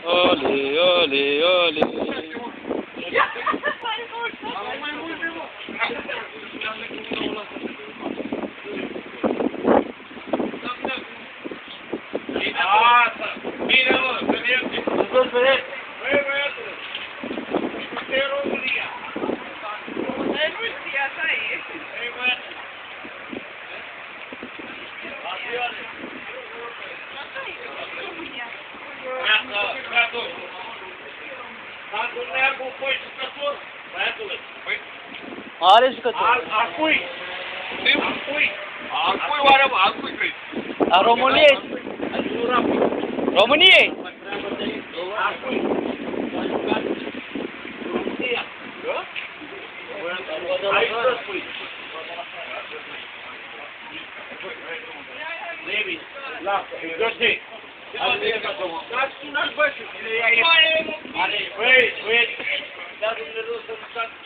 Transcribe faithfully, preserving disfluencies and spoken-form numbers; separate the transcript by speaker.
Speaker 1: Ole, ole, ole.
Speaker 2: Mira, mă, vedeți?
Speaker 1: Să-ți vedeți?
Speaker 2: Băi, băiatule, e România.
Speaker 3: Nu știi, așa e.
Speaker 2: Ei, băiatule. Avioane.
Speaker 3: Așa e, România.
Speaker 2: Gata, gata. Dacă neagul pui jucător, băiatule, păi...
Speaker 1: Are jucător.
Speaker 2: Al, al cui? Al cui? Al cui oare, mă? Al cui crezi?
Speaker 1: A României. României.
Speaker 2: Al cui? România. Da? Aici să spui. Levi, lasă, George. Dați sunați băi și le ia ei. Băi, băi, dați Dumnezeu să nu stați.